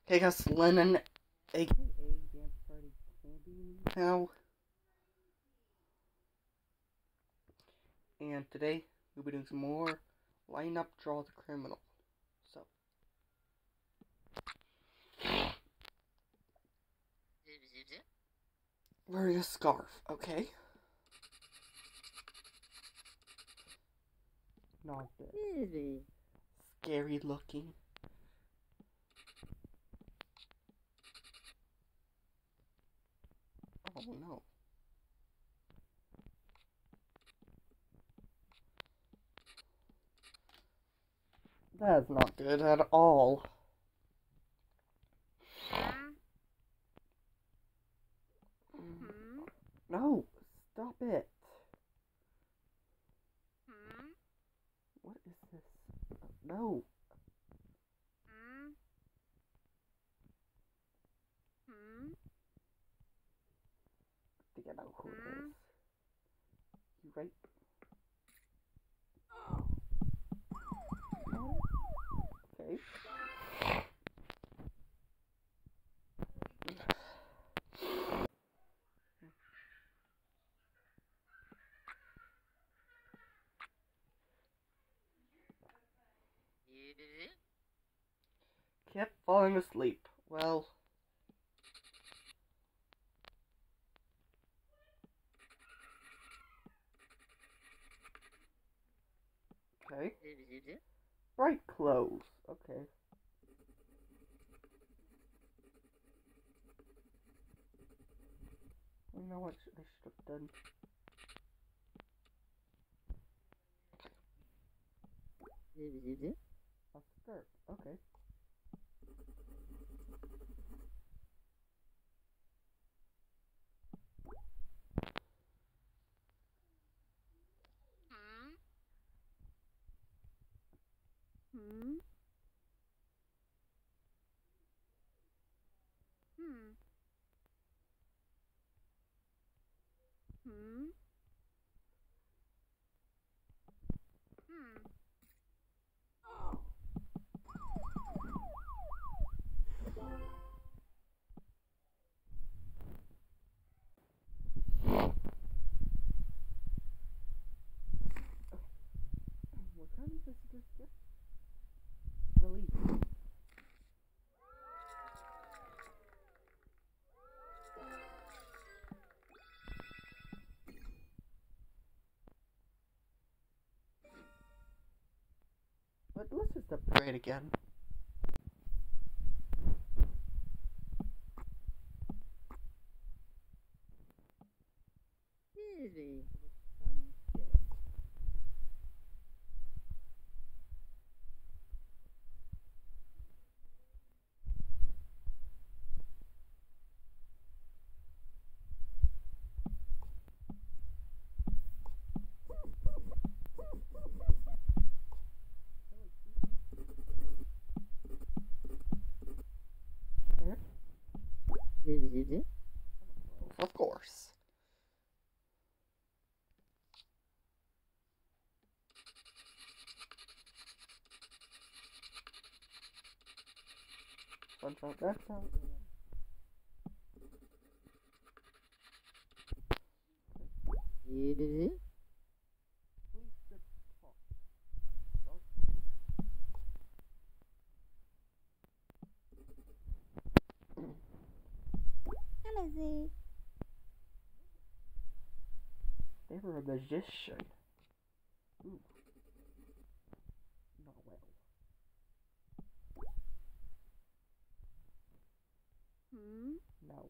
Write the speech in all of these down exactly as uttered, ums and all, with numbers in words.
Hey guys, Lennon, aka Dance Party Candy now, and today we'll be doing some more Line Up Draw the Criminal. So, wearing a scarf, okay? Not good. Scary looking. Oh no. That's not good at all. No, stop it. What is this? No. I think I know who it is. You right? Okay. Kept falling asleep. Well, okay. Bright clothes. Okay. You know what I should have done? A skirt. Okay. What kind of visitors get released? But let's just upgrade again. Easy. Of course. Fun fact, that's how. Amazing. They were a magician. Ooh. Not well. Hmm. No.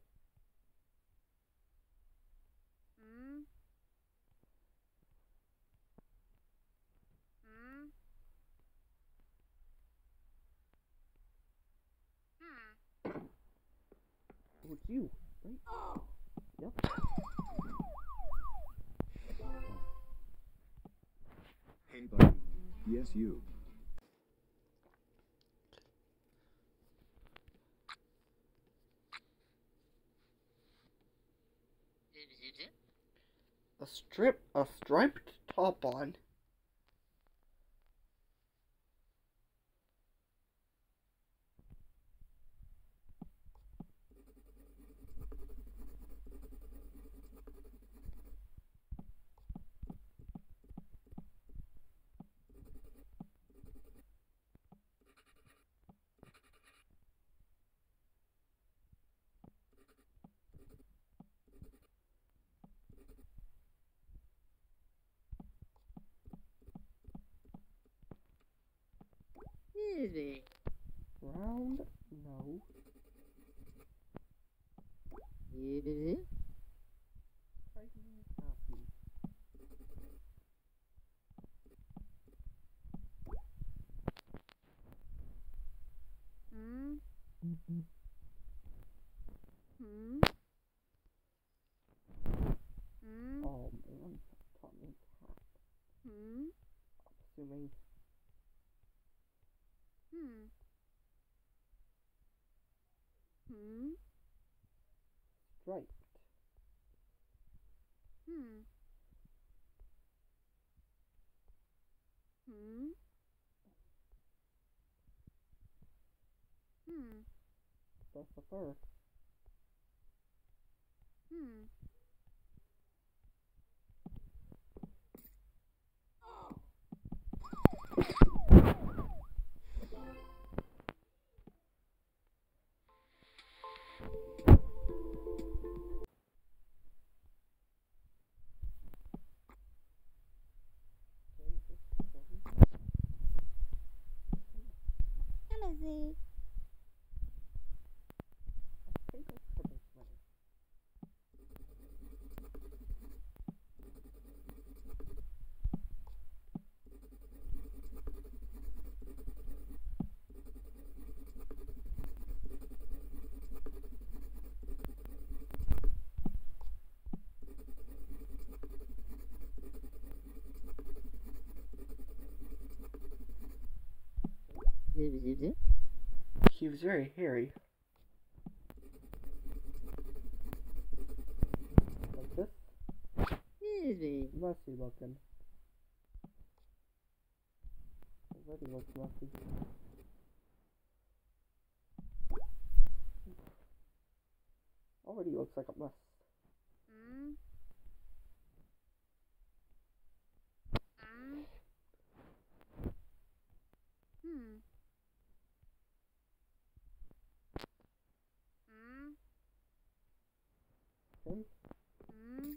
Hmm. Hmm. Oh, it's you, right? Yep. Hey buddy. Yes you. A strip, a striped top on. Easy. Round? No. Easy. Pregnant happy. Hmm. Hmm. Hmm. Oh man, Tommy cat. Hmm. Assuming Hmm. Hmm. striped. Hmm. Hmm. Hmm. That's the fur. Hmm. Easy. Easy. He was very hairy. Like this? Easy. Messy looking. Already looks messy. Already looks like a mess. Hmm. Hmm. Hmm. Hmm. Okay? Hmm.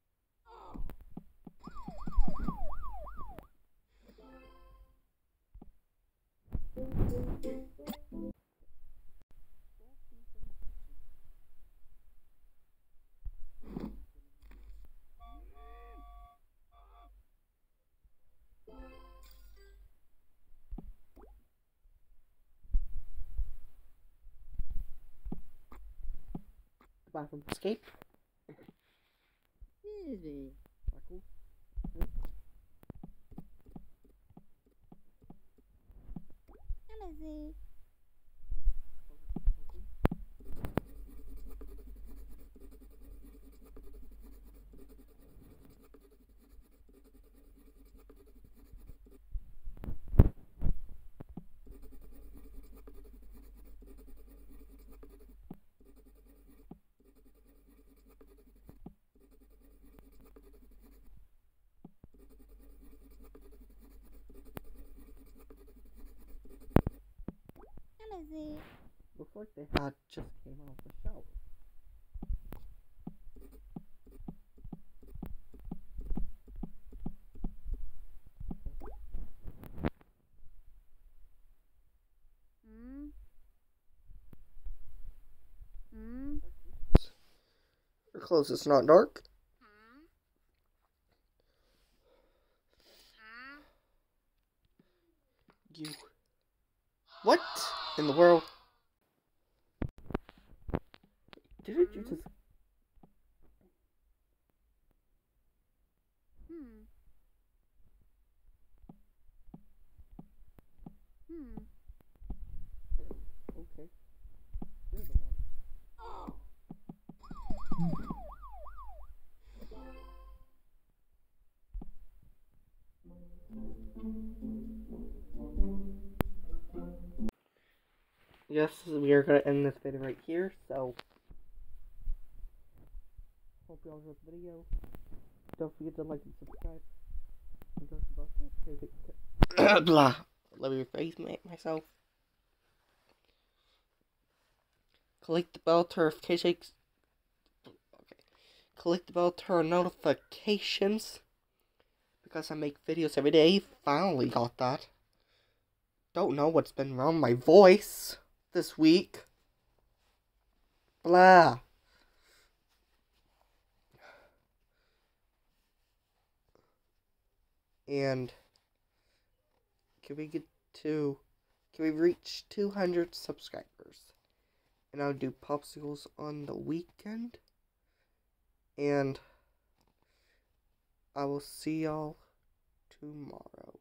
The bathroom. Escape. Easy. Michael. Easy. Easy. Looks like they had just came out of the shower. Hmm. Hmm. Your clothes, it's not dark. Hmm. Hmm. You. What in the world? Didn't you just. Hmm. Hmm. Okay. You're the one. Yes, we are going to end this video right here, so hope you all enjoyed the video. Don't forget to like and subscribe. And go to the blah. Let me rephrase myself. Click the bell to notifications. Okay. Click the bell to turn notifications because I make videos every day. Finally got that. don't know what's been wrong with my voice this week. Blah. And can we get to, can we reach two hundred subscribers? And I'll do popsicles on the weekend. And I will see y'all tomorrow.